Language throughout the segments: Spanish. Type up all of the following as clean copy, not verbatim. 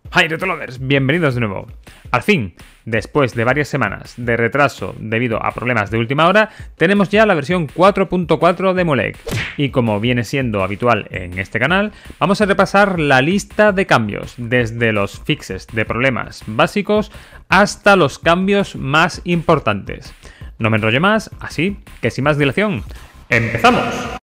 Hi Retrolovers, bienvenidos de nuevo. Al fin, después de varias semanas de retraso debido a problemas de última hora, tenemos ya la versión 4.4 de Emulec. Y como viene siendo habitual en este canal, vamos a repasar la lista de cambios, desde los fixes de problemas básicos hasta los cambios más importantes. No me enrollo más, así que sin más dilación, ¡empezamos!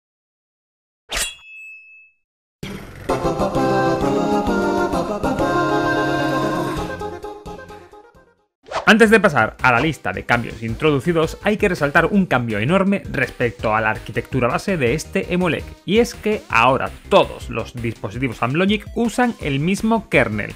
Antes de pasar a la lista de cambios introducidos, hay que resaltar un cambio enorme respecto a la arquitectura base de este Emulec, y es que ahora todos los dispositivos Amlogic usan el mismo kernel,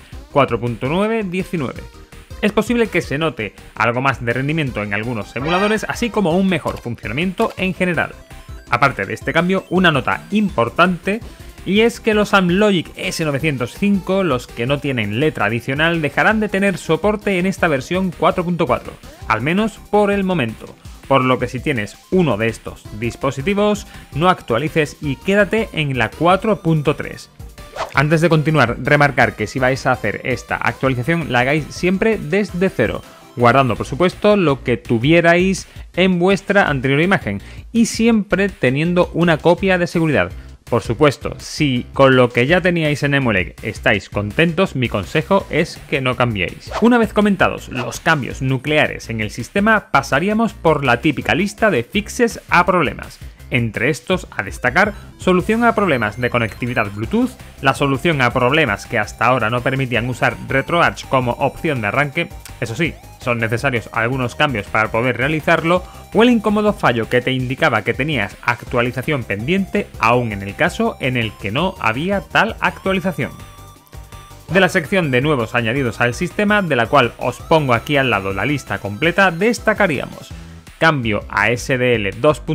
4.9.19. Es posible que se note algo más de rendimiento en algunos emuladores, así como un mejor funcionamiento en general. Aparte de este cambio, una nota importante, y es que los Amlogic S905, los que no tienen letra adicional, dejarán de tener soporte en esta versión 4.4, al menos por el momento. Por lo que si tienes uno de estos dispositivos, no actualices y quédate en la 4.3. Antes de continuar, remarcar que si vais a hacer esta actualización la hagáis siempre desde cero, guardando por supuesto lo que tuvierais en vuestra anterior imagen y siempre teniendo una copia de seguridad. Por supuesto, si con lo que ya teníais en Emulec estáis contentos, mi consejo es que no cambiéis. Una vez comentados los cambios nucleares en el sistema, pasaríamos por la típica lista de fixes a problemas. Entre estos, a destacar, solución a problemas de conectividad Bluetooth, la solución a problemas que hasta ahora no permitían usar RetroArch como opción de arranque, eso sí, son necesarios algunos cambios para poder realizarlo, o el incómodo fallo que te indicaba que tenías actualización pendiente, aún en el caso en el que no había tal actualización. De la sección de nuevos añadidos al sistema, de la cual os pongo aquí al lado la lista completa, destacaríamos: cambio a SDL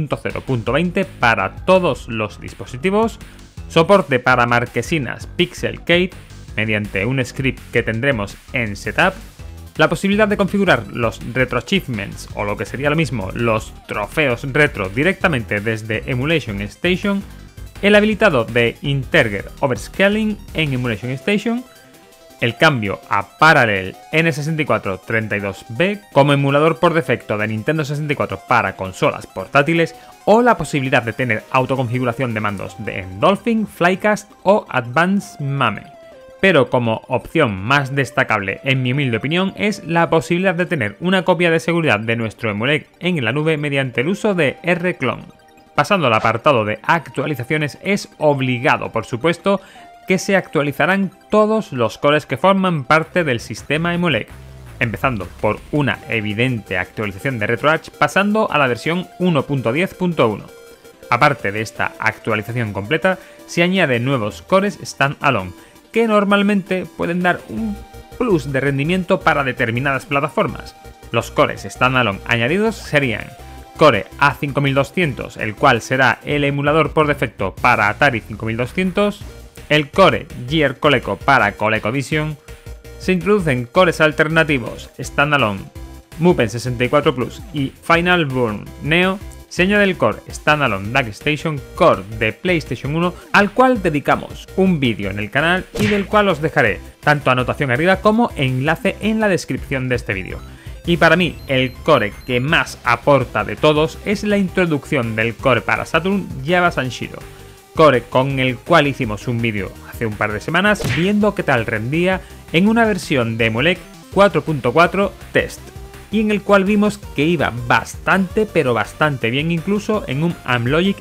2.0.20 para todos los dispositivos, soporte para marquesinas PixelKate mediante un script que tendremos en Setup, la posibilidad de configurar los Retro Achievements, o lo que sería lo mismo, los trofeos retro directamente desde Emulation Station, el habilitado de Integer Overscaling en Emulation Station, el cambio a Parallel N64 32B como emulador por defecto de Nintendo 64 para consolas portátiles, o la posibilidad de tener autoconfiguración de mandos en Dolphin, Flycast o Advanced MAME. Pero como opción más destacable, en mi humilde opinión, es la posibilidad de tener una copia de seguridad de nuestro Emulec en la nube mediante el uso de rclone. Pasando al apartado de actualizaciones, es obligado, por supuesto, que se actualizarán todos los cores que forman parte del sistema Emulec, empezando por una evidente actualización de RetroArch, pasando a la versión 1.10.1. Aparte de esta actualización completa, se añaden nuevos cores standalone, que normalmente pueden dar un plus de rendimiento para determinadas plataformas. Los cores standalone añadidos serían Core A5200, el cual será el emulador por defecto para Atari 5200, el Core Gear Coleco para ColecoVision, se introducen cores alternativos standalone Mupen 64 Plus y Final Burn Neo, se añade el Core Standalone DuckStation Core de PlayStation 1, al cual dedicamos un vídeo en el canal y del cual os dejaré tanto anotación arriba como enlace en la descripción de este vídeo. Y para mí, el core que más aporta de todos es la introducción del core para Saturn Java Sanshiro, core con el cual hicimos un vídeo hace un par de semanas viendo qué tal rendía en una versión de Emulec 4.4 test, y en el cual vimos que iba bastante pero bastante bien, incluso en un Amlogic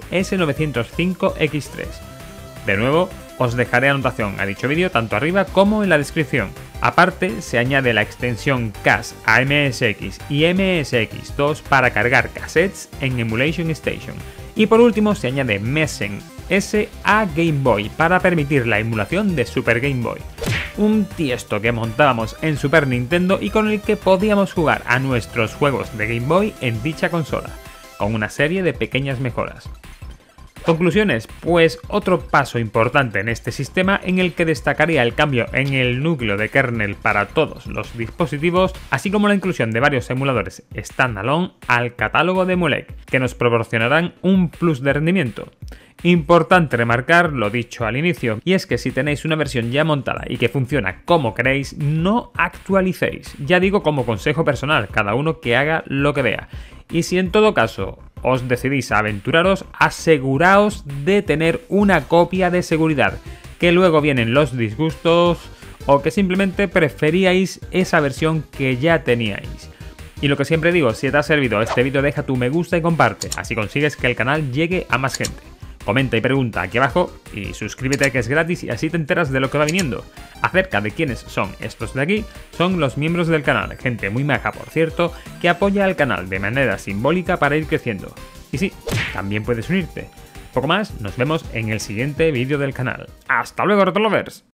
S905X3. De nuevo, os dejaré anotación a dicho vídeo tanto arriba como en la descripción. Aparte, se añade la extensión CAS a MSX y MSX2 para cargar cassettes en Emulation Station. Y por último, se añade Messen S a Game Boy para permitir la emulación de Super Game Boy. Un tiesto que montábamos en Super Nintendo y con el que podíamos jugar a nuestros juegos de Game Boy en dicha consola, con una serie de pequeñas mejoras. Conclusiones, pues otro paso importante en este sistema, en el que destacaría el cambio en el núcleo de kernel para todos los dispositivos, así como la inclusión de varios emuladores standalone al catálogo de Emulec, que nos proporcionarán un plus de rendimiento. Importante remarcar lo dicho al inicio, y es que si tenéis una versión ya montada y que funciona como queréis, no actualicéis. Ya digo como consejo personal, cada uno que haga lo que vea. Y si en todo caso os decidís a aventuraros, aseguraos de tener una copia de seguridad, que luego vienen los disgustos o que simplemente preferíais esa versión que ya teníais. Y lo que siempre digo, si te ha servido este vídeo, deja tu me gusta y comparte, así consigues que el canal llegue a más gente. Comenta y pregunta aquí abajo y suscríbete, que es gratis, y así te enteras de lo que va viniendo. Acerca de quiénes son estos de aquí, son los miembros del canal, gente muy maja por cierto, que apoya al canal de manera simbólica para ir creciendo. Y sí, también puedes unirte. Poco más, nos vemos en el siguiente vídeo del canal. ¡Hasta luego, Retrolovers!